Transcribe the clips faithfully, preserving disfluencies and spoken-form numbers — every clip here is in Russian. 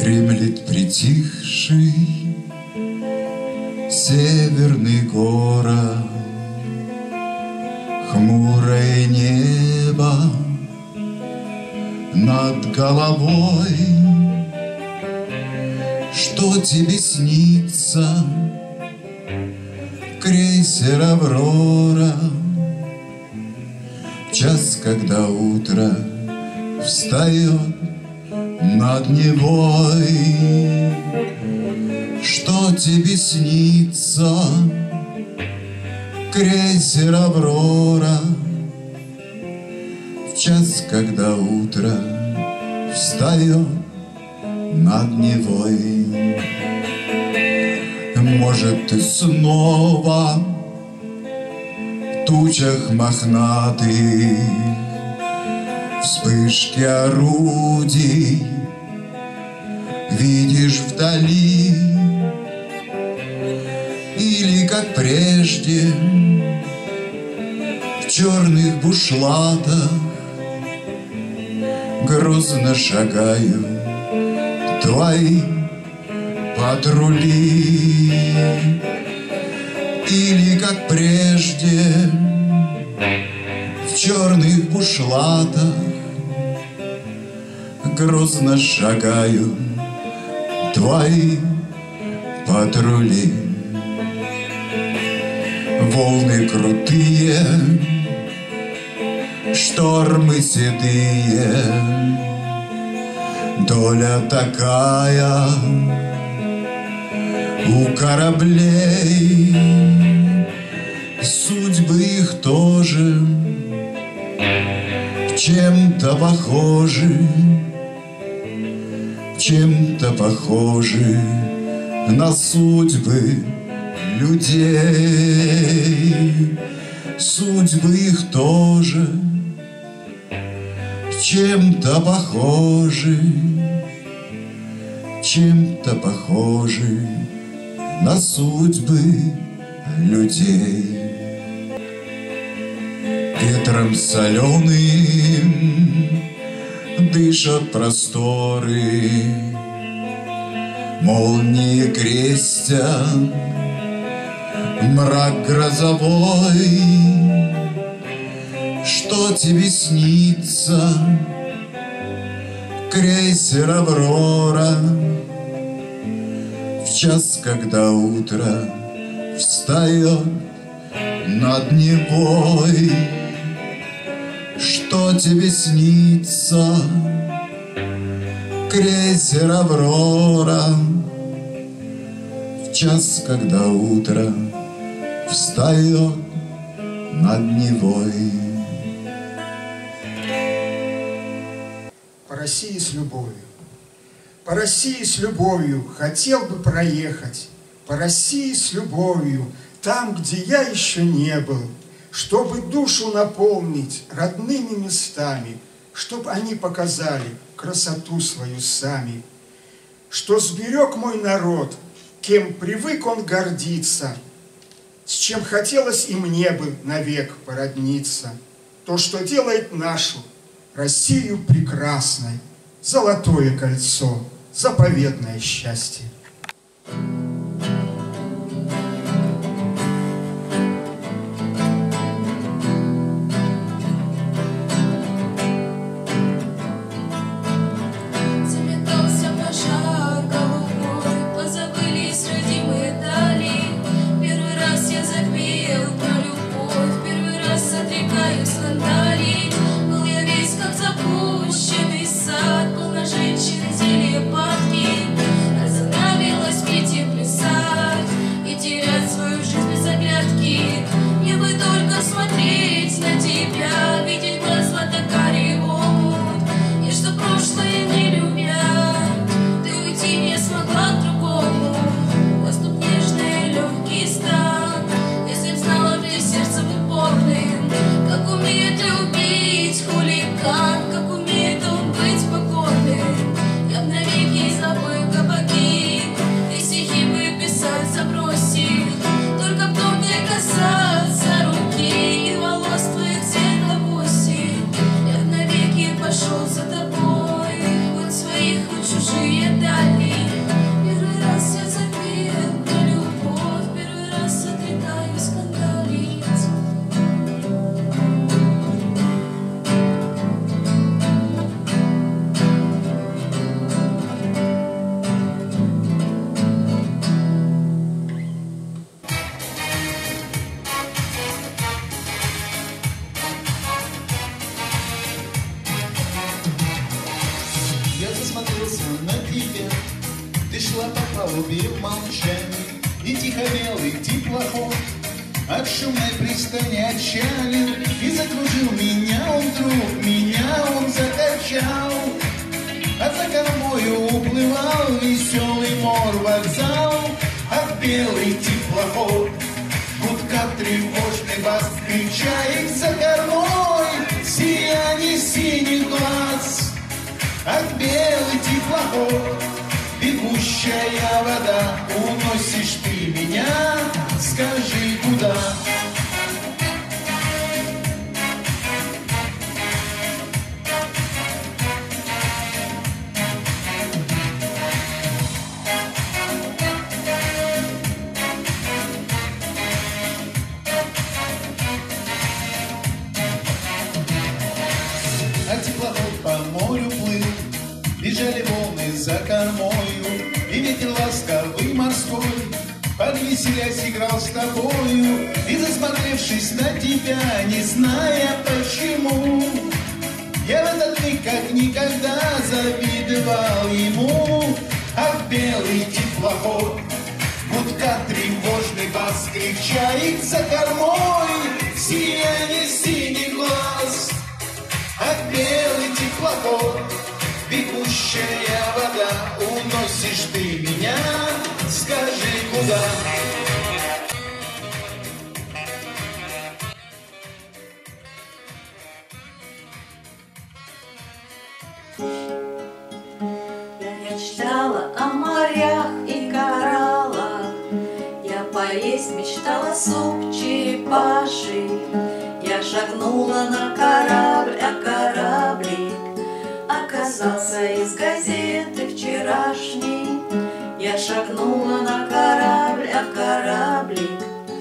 Дремлет притихший северный город, хмурое небо над головой. Что тебе снится, крейсер «Аврора», в час, когда утро встает над Невой? Что тебе снится, крейсер «Аврора», в час, когда утро встает над Невой? Может, ты снова в тучах мохнатых, вспышки орудий видишь вдали, или, как прежде, в черных бушлатах грозно шагают твои патрули, или, как прежде, в черных бушлатах грозно шагают твои патрули. Волны крутые, штормы седые, доля такая у кораблей, судьбы их тоже чем-то похожи, чем-то похожи на судьбы людей. Судьбы их тоже чем-то похожи, чем-то похожи на судьбы людей. Ветром соленым дышат просторы, молнии крестят мрак грозовой. Что тебе снится, крейсер «Аврора», в час, когда утро встает над Невой? Что тебе снится, крейсер «Аврора», в час, когда утро встает над Невой? По России с любовью. По России с любовью хотел бы проехать, по России с любовью, там, где я еще не был, чтобы душу наполнить родными местами, чтобы они показали красоту свою сами, что сберег мой народ, кем привык он гордиться, с чем хотелось и мне бы навек породниться, то, что делает нашу Россию прекрасной, золотое кольцо, заповедное счастье. Как умеет любить хулиган, как умеет убить. палубе в молчании, и тихомелый теплоход от шумной пристани отчалил, и закружил меня он вдруг, меня он закачал. А за кормою уплывал веселый мор-вокзал, а белый теплоход гудка тревожный бас кричает за кормой сияние синих глаз. А белый теплоход, бегущая вода, уносишь ты меня, скажи куда. А теплоход по морю плыл, бежали волны за кормою, и ветер ласковый морской подвеселясь играл с тобою. И засмотревшись на тебя, не зная почему, я в этот миг как никогда завидовал ему. А белый теплоход гудка тревожный бас кричает за кормой сияние синих глаз. А белый теплоход, бегущая вода, уносишь ты меня, скажи куда. Я мечтала о морях и кораллах, я поесть мечтала суп черепаший. Я шагнула на корабль, а кораблик оказался из газеты вчерашней. Я шагнула на корабль, а кораблик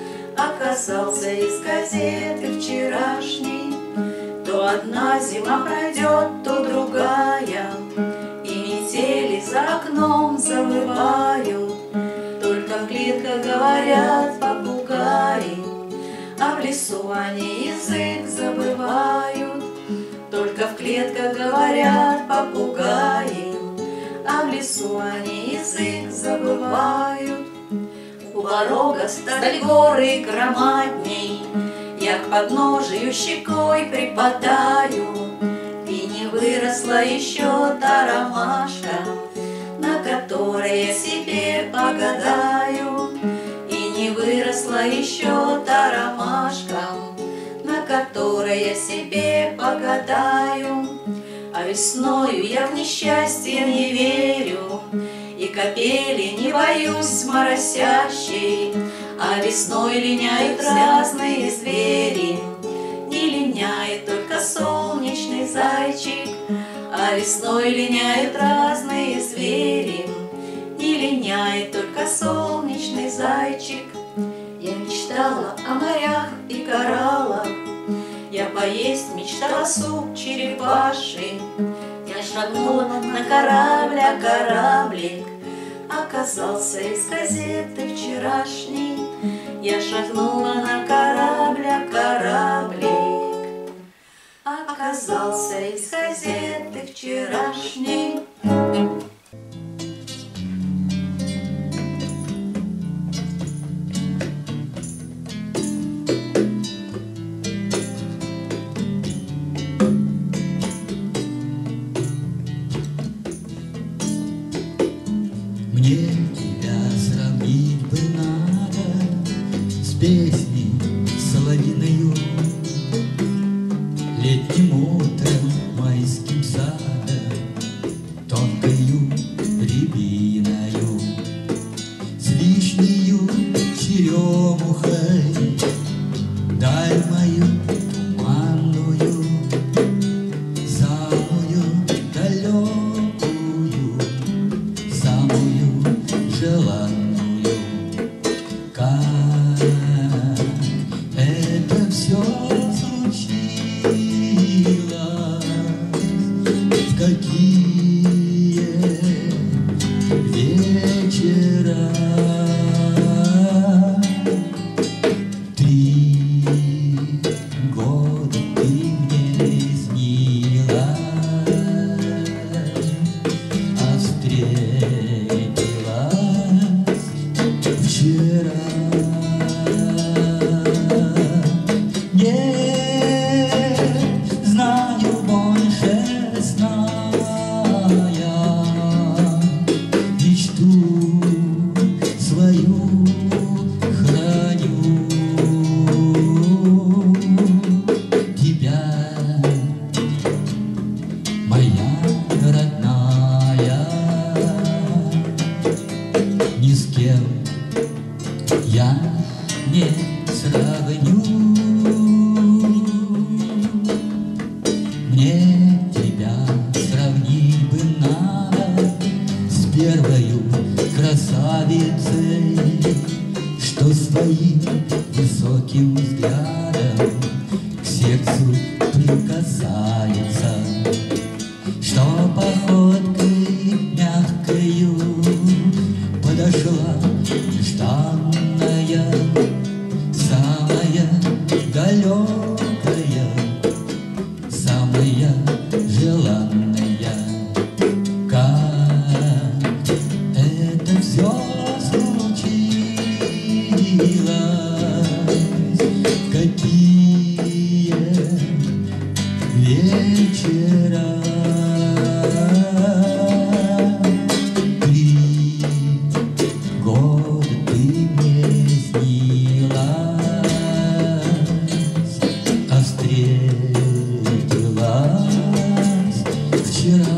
оказался из газеты вчерашней. То одна зима пройдет, то другая, и метели за окном завывают. Только в клетках говорят попугаи, а в лесу они язык забывают. Только в клетках говорят попугаи, а в лесу они язык забывают. У порога стали горы громадней, я к подножию щекой припадаю. И не выросла еще та ромашка, на которой я себе погадаю. И не выросла еще та ромашка, на которой я себе погадаю. А весною я в несчастье не верю, и капели не боюсь моросящей. А весной линяют разные звери, не линяет только солнечный зайчик. А весной линяют разные звери, не линяет только солнечный зайчик. Я мечтала о морях и кораллах, я поесть мечтала суп черепаший. Я шагнула на корабль, а кораблик оказался из газеты вчерашней. Я шагнула на корабль, а кораблик оказался из газеты вчерашней. Мне тебя сравнить бы надо с песней соловьиною, летним утром майским садом, тонкою рябиною, с вишнею черемухой, даль мою туманную, самую далекую, самую желанную. Как это все случилось, в какие вечера. Три года ты мне снилась, а встретилась Мне тебя сравнить бы надо с первою красавицей, что своим высоким взглядом к сердцу прикасается, что походкой мягкою подошла нежданная, самая далекая, самая желанная. Как это все случилось, какие вечера. Три года ты мне снилась, а встретилась вчера.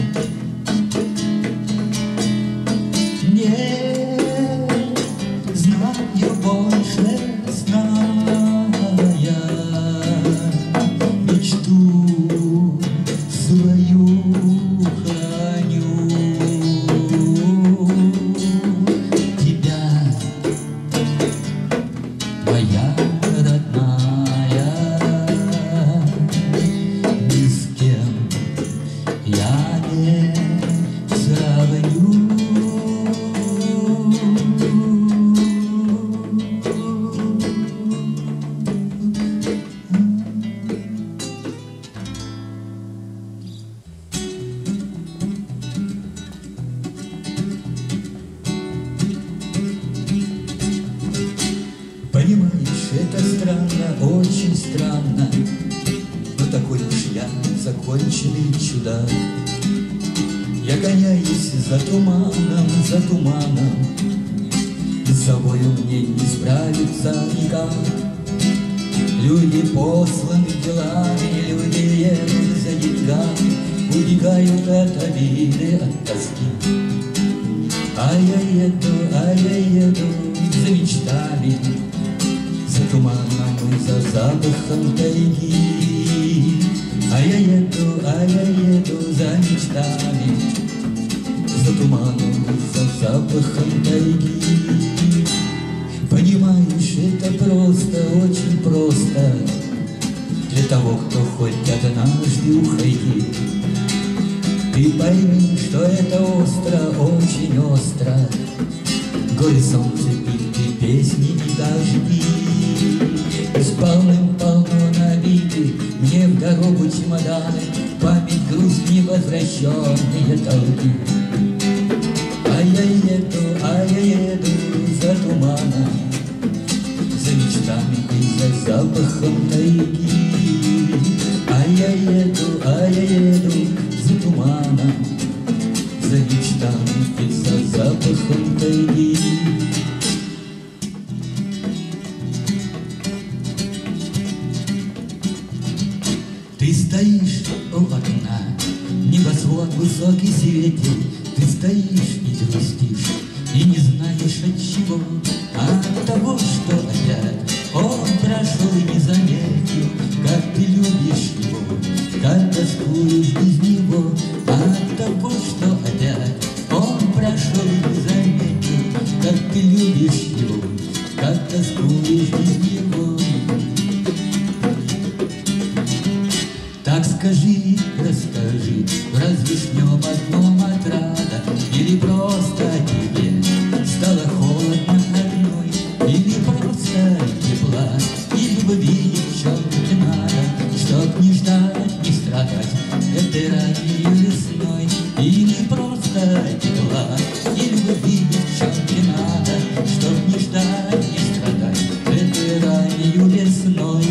Не знаю больше сна я, мечту свою храню. Тебя, моя родная, ни с кем я не сравню. Понимаешь, это странно, очень странно, но такой уж я законченный чудак. Я гоняюсь за туманом, за туманом, с собою мне не справиться никак. Люди посланы делами, люди едут за деньгами, убегают от обиды, от тоски. А я еду, а я еду за мечтами, за туманом и за запахом тайги. А я еду, а я еду за мечтами, за туманом и за запахом тайги. Понимаешь, это просто, очень просто для того, кто хоть однажды уходит. Ты пойми, что это остро, очень остро. Горе солнце, пики, песни и дожди. С полным-полно набиты мне в дорогу чемоданы, память, грусть, невозвращенные толки. А я еду, а я еду за туманом, за мечтами и за запахом тайги. А я еду, а я еду за туманом, за мечтами и за запахом тайги. Ты стоишь у окна, небосвод высокий светит. Ты стоишь и грустишь, и не знаешь от чего. От того, что опять он прошел и не заметил, как ты любишь его, как тоскуешь без него. От того, что опять он прошел и не заметил, как ты любишь его, как тоскуешь без него. Так скажи, расскажи, разве ж в нем одном отрада, или просто тебе стало холодно одной, или просто тепла и любви в чем-то надо, чтоб не ждать, не страдать этой ранней весной, или просто тепла и любви в чем-то надо, чтоб не ждать, не страдать этой ранней весной.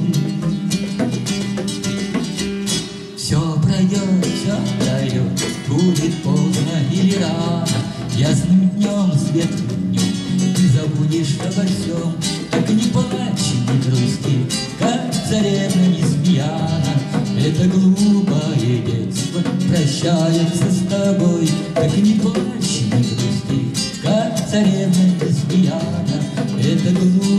Все пройдет, все пройдет, будет поздно или рано, ясным днем, светлым днем ты забудешь обо всем. Так не плачь, не грусти, как царевна Несмеяна, это глупое детство прощается с тобой. Так не плачь, не грусти, как царевна Несмеяна, это глупое